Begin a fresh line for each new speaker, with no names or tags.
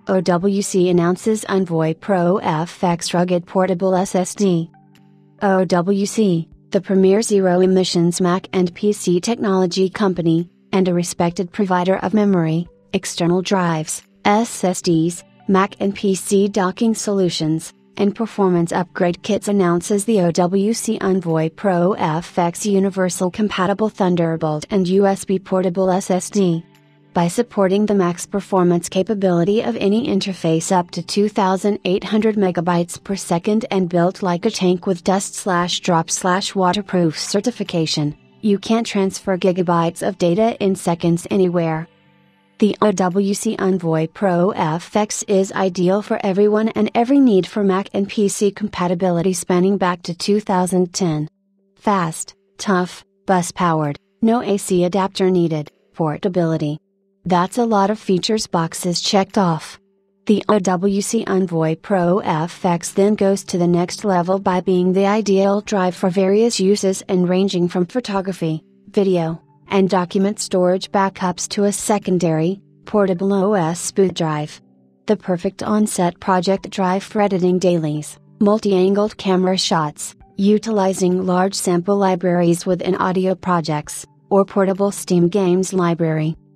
OWC announces Envoy Pro FX rugged portable SSD. OWC, the premier zero-emissions Mac and PC technology company, and a respected provider of memory, external drives, SSDs, Mac and PC docking solutions, and performance upgrade kits, announces the OWC Envoy Pro FX Universal Compatible Thunderbolt and USB Portable SSD. By supporting the max performance capability of any interface up to 2,800 megabytes per second and built like a tank with dust/drop/waterproof certification, you can transfer gigabytes of data in seconds anywhere. The OWC Envoy Pro FX is ideal for everyone and every need for Mac and PC compatibility spanning back to 2010. Fast, tough, bus-powered, no AC adapter needed, portability. That's a lot of features boxes checked off. The OWC Envoy Pro FX then goes to the next level by being the ideal drive for various uses and ranging from photography, video, and document storage backups to a secondary, portable OS boot drive. The perfect on-set project drive for editing dailies, multi-angled camera shots, utilizing large sample libraries within audio projects, or portable Steam games library.